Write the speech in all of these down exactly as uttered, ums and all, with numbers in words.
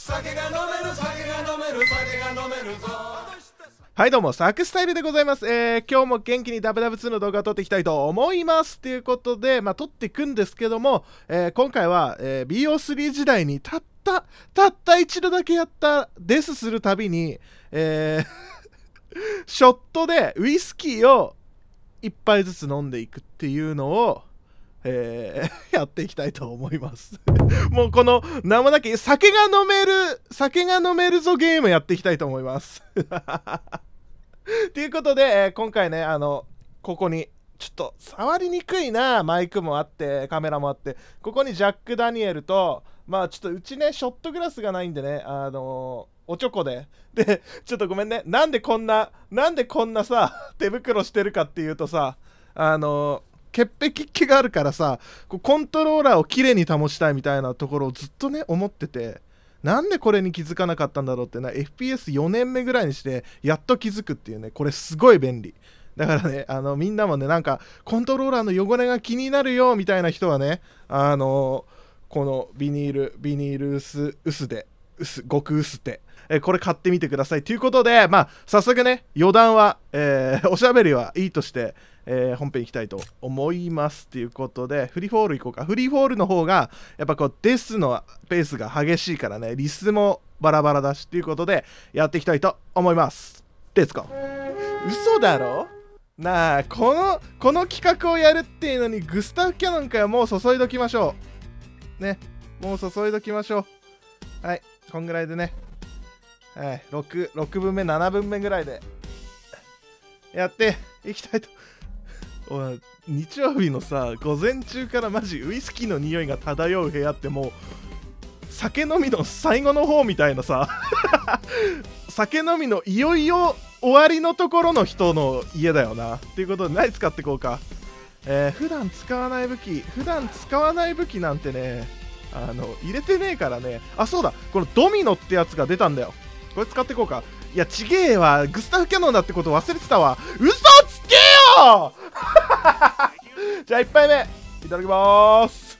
酒が飲める酒が飲める酒が飲めるぞ。 はいどうも、サクスタイルでございます。えー、今日も元気にダブダブツーの動画を撮っていきたいと思います。ということで、まあ撮っていくんですけども、えー、今回は、えー、ビーオースリー 時代にたったたった一度だけやったデスするたびに、えー、ショットでウイスキーを一杯ずつ飲んでいくっていうのをえー、やっていきたいと思いますもうこの名もなき酒が飲める酒が飲めるぞゲームやっていきたいと思いますということで、えー、今回ねあのここにちょっと触りにくいなマイクもあってカメラもあって、ここにジャック・ダニエルと、まあちょっとうちねショットグラスがないんでね、あのー、おちょこででちょっとごめんね、なんでこんななんでこんなさ手袋してるかっていうとさ、あのー潔癖っ気があるからさ、こうコントローラーをきれいに保ちたいみたいなところをずっとね思ってて、なんでこれに気づかなかったんだろうってな、 エフピーエスよ 年目ぐらいにしてやっと気づくっていうね、これすごい便利だからね、あのみんなもねなんかコントローラーの汚れが気になるよみたいな人はね、あのこのビニールビニール薄薄で薄極薄手、えこれ買ってみてくださいということで、まあ早速ね余談は、えー、おしゃべりはいいとして、えー、本編いきたいと思いますということで、フリーフォールいこうか。フリーフォールの方がやっぱこうデスのペースが激しいからね、リスもバラバラだしということでやっていきたいと思います。レッツゴー。嘘だろなあ、このこの企画をやるっていうのにグスタフ・キャノンからもう注いどきましょうね。もう注いどきましょう。はい、こんぐらいでね、はい、ろく、ろくぶんめななぶんめぐらいでやっていきたいと。おい、日曜日のさ午前中からマジウイスキーの匂いが漂う部屋って、もう酒飲みの最後の方みたいなさ酒飲みのいよいよ終わりのところの人の家だよなっていうことで、何使っていこうか。えー、普段使わない武器普段使わない武器なんてね、あの入れてねえからね。あ、そうだ、このドミノってやつが出たんだよ。これ使っていこうか。いや、ちげえわ、グスタフ・キャノンだってこと忘れてたわ。嘘つけよじゃあいっぱいめいただきまーす。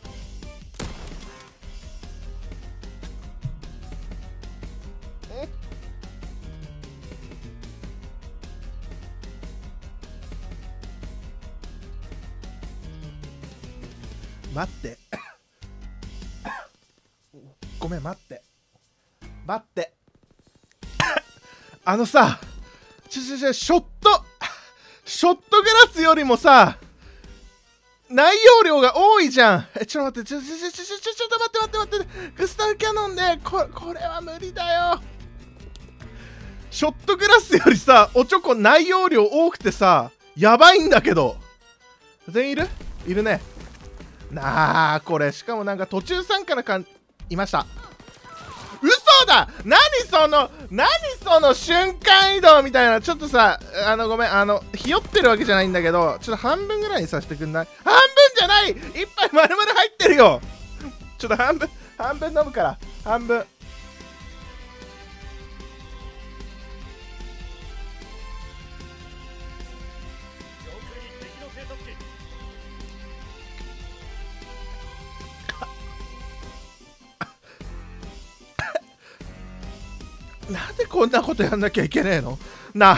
待ってごめん、待って待ってあのさ、ちょちょちょショットショットグラスよりもさ内容量が多いじゃん。え、ちょっと待って、ちょちょちょちょちょちょっと待って待って待って、グスタフ・キャノンでここれは無理だよ。ショットグラスよりさおちょこ内容量多くてさやばいんだけど。全員いるいるね。なあ、これしかもなんか途中参加な感じいました。嘘だ、何その何その瞬間移動みたいな。ちょっとさ、あのごめん、あのひよってるわけじゃないんだけど、ちょっと半分ぐらいにさせてくんない？半分じゃない、一杯丸々入ってるよちょっと半分半分飲むから、半分。なんでこんなことやんなきゃいけねえのなあ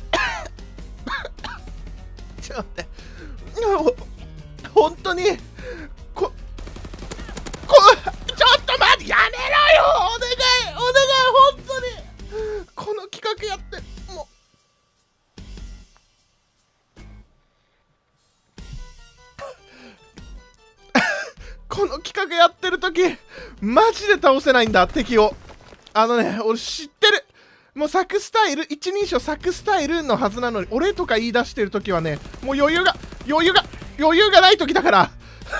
ちょっと待って、本当にここちょっと待って、やめろよ、お願いお願い、本当にこの企画やってもうこの企画やってる時マジで倒せないんだ敵を。あのね、俺知ってる。もうサクスタイル、一人称サクスタイルのはずなのに、俺とか言い出してるときはね、もう余裕が、余裕が、余裕がないときだから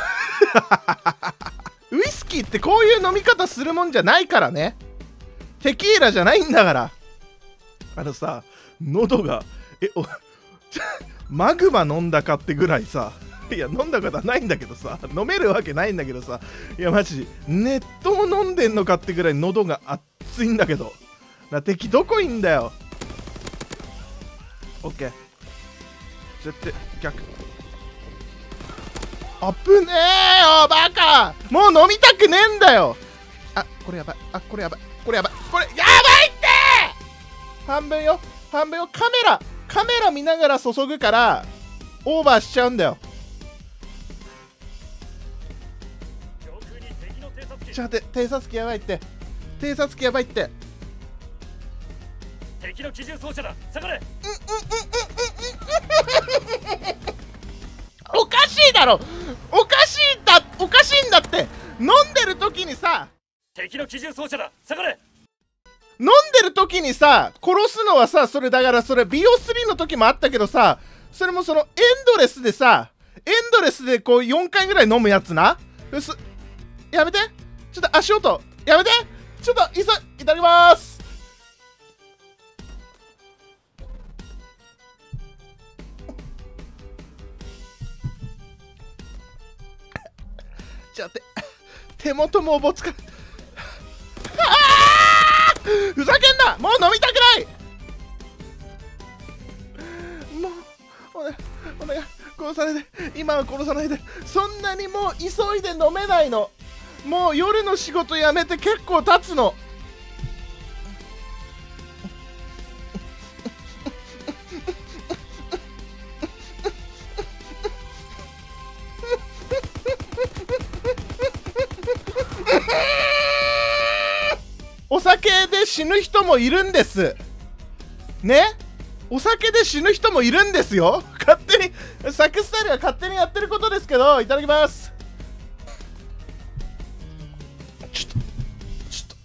ウイスキーってこういう飲み方するもんじゃないからね。テキーラじゃないんだから。あのさ、喉が、え、おマグマ飲んだかってぐらいさ、いや飲んだことはないんだけどさ、飲めるわけないんだけどさ、いやマジネットも飲んでんのかってぐらい喉が熱いんだけどな。敵どこいんだよ。オッケー、絶対逆。あぶねえよバカ、もう飲みたくねえんだよ。あ、これやばい、あ、これやばい、 これやばい、これやばいって。半分よ、半分よ。カメラカメラ見ながら注ぐからオーバーしちゃうんだよ。ちょっと待って、偵察機やばいって、偵察機やばいって。 敵の機銃装車だ、下がれ。 おかしいだろ、おかしいんだ、おかしいんだって。飲んでる時にさ、 敵の機銃装車だ、下がれ。 飲んでる時にさ殺すのはさ、それだからそれ ビーオースリー の時もあったけどさ、それもそのエンドレスでさ、エンドレスでこうよんかいぐらい飲むやつな。うすやめて、ちょっと足音やめて、ちょっといそいただきまーす。ちょっと待って、手元もおぼつかふざけんな、もう飲みたくない。もうお願いお願い、殺さないで、今は殺さないで。そんなにもう急いで飲めないの。もう夜の仕事辞めて結構経つの。お酒で死ぬ人もいるんですね。お酒で死ぬ人もいるんですよ。勝手にサクスタイルが勝手にやってることですけど、いただきます。ちょっとちょ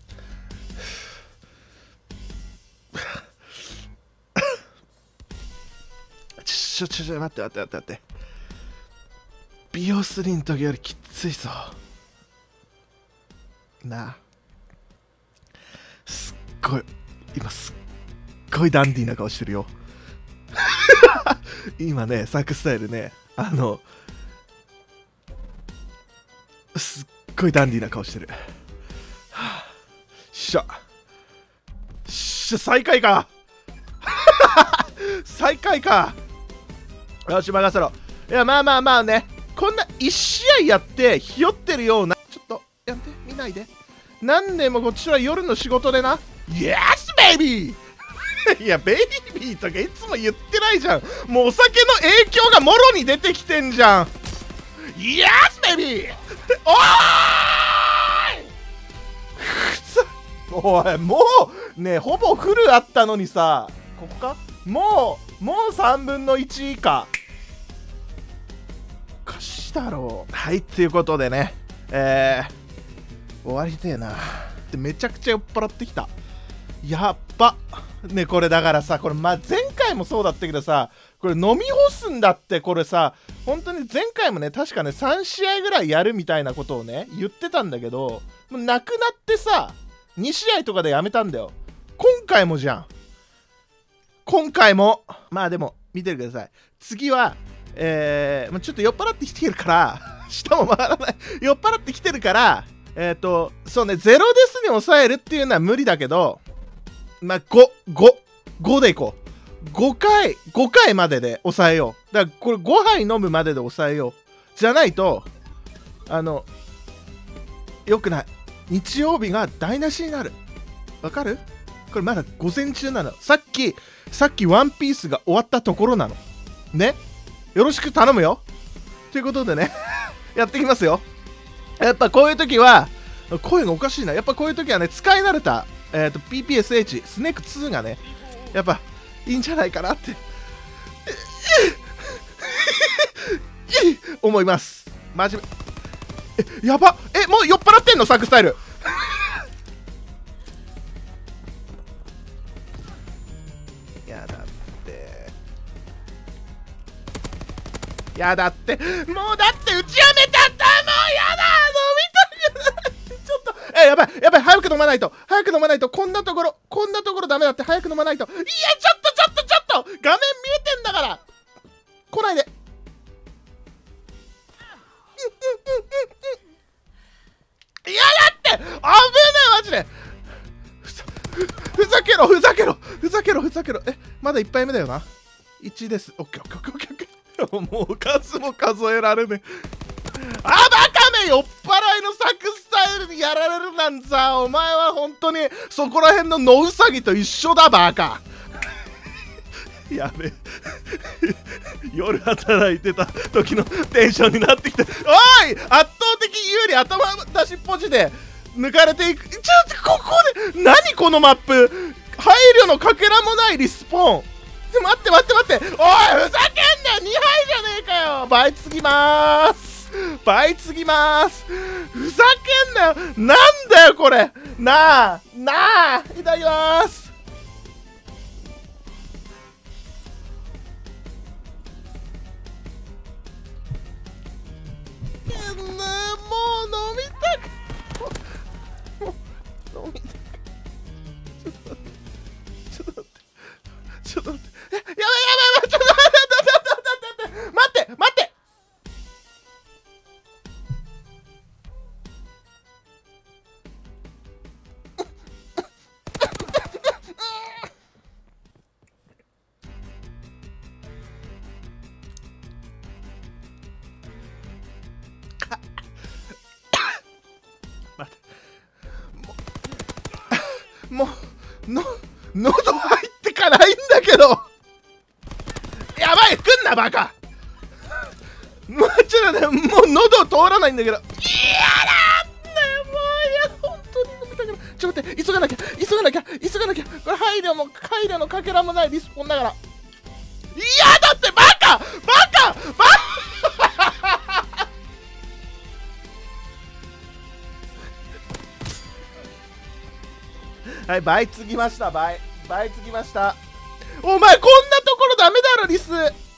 っとちょちょちょ待って待って待って待って、美容スリーの時よりきついぞなあ。すっごい今すっごいダンディーな顔してるよ今ねサクスタイルね、あのすっごいダンディーな顔してる。はあ、しゃしゃ最下位か最下位か。よし任せろ。いやまあまあまあね、こんないち試合やってひよってるような、ちょっとやめて、見ないで。なんでもこっちは夜の仕事でな。Yes baby いやベイビーとかいつも言ってないじゃん。もうお酒の影響がもろに出てきてんじゃん。Yes baby おーいおいもうね、ほぼフルあったのにさ、ここか、もうもうさんぶんのいち以下。おかしいだろう。はい、ということでね、えー終わりてえな。でめちゃくちゃ酔っ払ってきた。やっばね、これだからさ、これ、ま、前回もそうだったけどさ、これ飲み干すんだって。これさ、本当に前回もね、確かねさん試合ぐらいやるみたいなことをね言ってたんだけど、もうなくなってさに試合とかでやめたんだよ。今回もじゃん。今回もまあでも見ててください。次はえー、ちょっと酔っ払ってきてるから舌も回らない酔っ払ってきてるからえっ、ー、とそうね、ゼロデスに抑えるっていうのは無理だけど、まあご、ご、ごでいこう。ごかい、ごかいまでで抑えよう。だからこれごはい飲むまでで抑えよう。じゃないとあのよくない。日曜日が台無しになる。わかる？これまだ午前中なの。さっきさっきワンピースが終わったところなのね。よろしく頼むよ。ということでねやってきますよ。やっぱこういう時は声がおかしいな。やっぱこういう時はね、使い慣れた、えー、と ピーピーエスエイチ スネークツーがねやっぱいいんじゃないかなって思います。真面目。えやばえもう酔っ払ってんのサクスタイルやだってやだってもうだって打ちやめたんだ。もうやだ飲みたくないちょっとえやばいやばい早く飲まないと早く飲まないとこんなところこんなところダメだって早く飲まないと。いやちょっとちょっとちょっと画面見えてんだから来ないでいやだって危ねえマジでふざふざけろふざけろふざけろふざけろ。えまだいっぱいめだよな。いちです。オッケーオッケーオッケーオッケーもう数も数えられねえ。あバカ酔っ払いのサクスタイルにやられるなんてさ、お前は本当にそこら辺の野ウサギと一緒だバカやべ夜働いてた時のテンションになってきて、おい圧倒的有利頭出しっぽじで抜かれていく。ちょっとここで何このマップ、配慮のかけらもないリスポーン。待って待って待って、おいふざけんなよ、にはいじゃねえかよ。倍つぎまーす倍つぎまーす、ふざけんなよ、なんだよこれ、なあなあ、いただきまーす。もう飲みたくもう飲みたくちょっと待ってちょっと待ってちょっと待ってえやばいやばいやばい、ちょっと待って待って待ってもうの喉入ってかないんだけど、やばい、来んなバカもうちょっとね、もう喉通らないんだけど、いやだーもういや本当に飲みたくない。ちょっと待って、急がなきゃ急がなきゃ急がなきゃ、これ配慮も配慮のかけらもないリスポンだから、いやだってバカバカバカはい、倍つぎました、倍倍つぎました。お前こんなところダメだろリス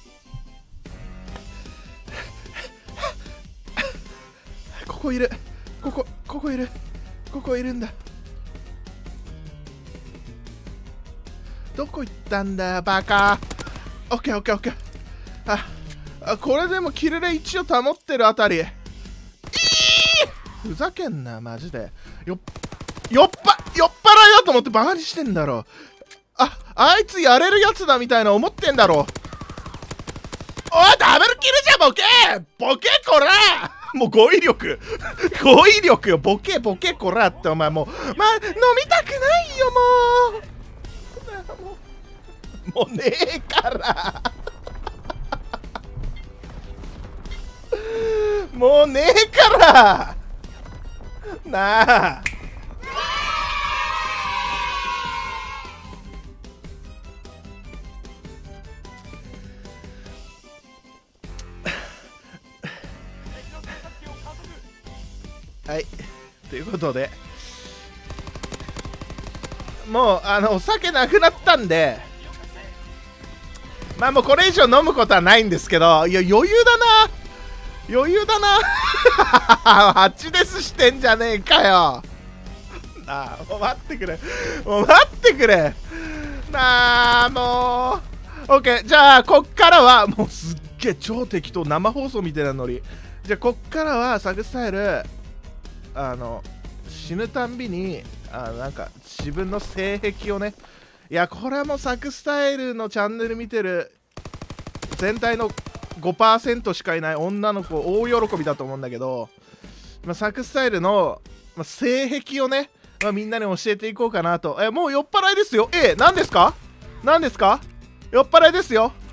ここいる、ここここいる、ここいるんだ。どこ行ったんだよバカ。オッケーオッケーオッケー。ああ、これでもキルレ一応保ってるあたり、いーふざけんなマジで。よっ酔っぱ酔っ払いだと思ってバカにしてんだろ。あ、あいつやれるやつだみたいな思ってんだろ。おいダブルキルじゃボケボケこらもう語彙力語彙力よ、ボケボケこらって。お前もうまあ飲みたくないよもうもうねえからもうねえからなあ。はい、ということでもうあのお酒なくなったんで、まあもうこれ以上飲むことはないんですけど、いや余裕だな余裕だなハチデスしてんじゃねえかよなあ、もう待ってくれもう待ってくれなあ、もう OK。 じゃあこっからはもうすっげえ超適当生放送みたいなノリ。じゃあこっからはサグスタイルあの死ぬたんびにあなんか自分の性癖をね、いやこれはもうサクスタイルのチャンネル見てる全体の ごパーセント しかいない女の子大喜びだと思うんだけど、まあ、サクスタイルの、まあ、性癖をね、まあ、みんなに教えていこうかなと。えもう酔っ払いですよ。え何ですか何ですか酔っ払いですよ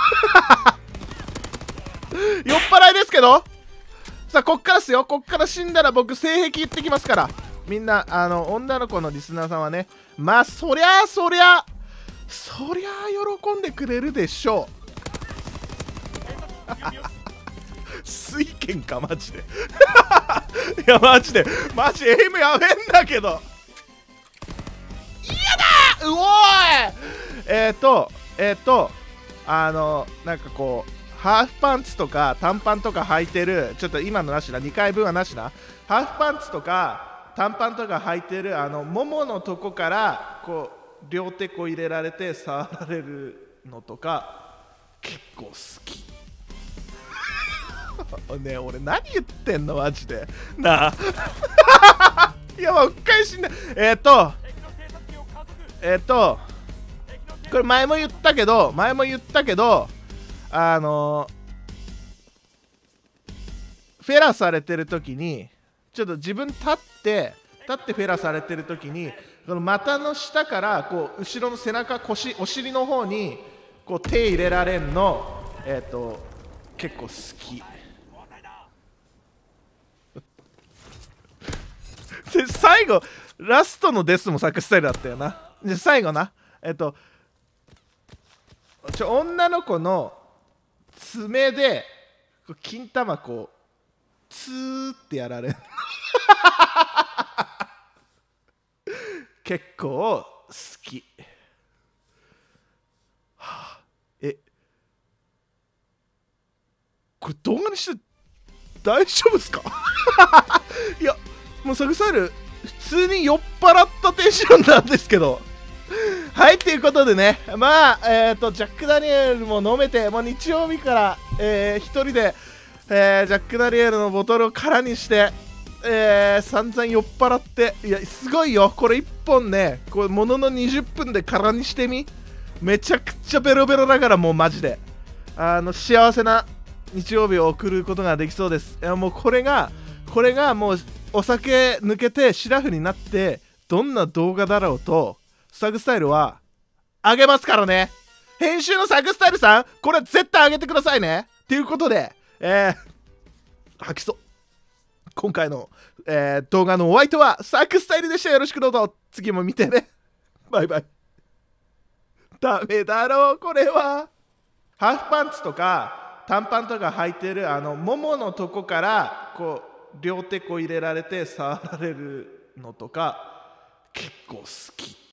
酔っ払いですけど、さあこっからっすよ。こっから死んだら僕性癖言ってきますから、みんなあの女の子のリスナーさんはね、まあそりゃそりゃそりゃ喜んでくれるでしょう水拳かマジでいやマジでマジエイムやべえんだけど、嫌だうおーいえっ、ー、とえっ、ー、とあのなんかこうハーフパンツとか短パンとか履いてる、ちょっと今のなしな、にかいぶんはなしな、ハーフパンツとか短パンとか履いてるあのもものとこからこう両手こう入れられて触られるのとか結構好きねえ俺何言ってんのマジでなあいやもう一回死んでえっ、ー、とえっ、ー、とこれ前も言ったけど前も言ったけどあのフェラされてる時にちょっと自分立って立ってフェラされてる時にこの股の下からこう後ろの背中腰お尻の方にこう手入れられんの、えっと結構好きで最後ラストのデスもサクスタイルだったよな。じゃ最後なえっとちょ女の子の爪でこう金玉こうツーってやられる結構好き、はあ、えこれ動画にして大丈夫ですかいやもうサクスタイル普通に酔っ払ったテンションなんですけどはいということでねまあえっ、ー、とジャック・ダニエルも飲めてもう日曜日から、えー、一人で、えー、ジャック・ダニエルのボトルを空にしてえー、散々酔っ払っていやすごいよこれいっぽんねこれもののにじゅっぷんで空にしてみめちゃくちゃベロベロだからもうマジであの幸せな日曜日を送ることができそうです。いやもうこれがこれがもうお酒抜けてシラフになってどんな動画だろうとサグスタイルはあげますからね。編集のサグスタイルさんこれ絶対あげてくださいねっていうことでえー、吐きそう今回の、えー、動画のお相手はサクスタイルでした。よろしくどうぞ次も見てねバイバイ。ダメだろうこれは。ハーフパンツとか短パンとか履いてるあのもものとこからこう両手こう入れられて触られるのとか結構好き。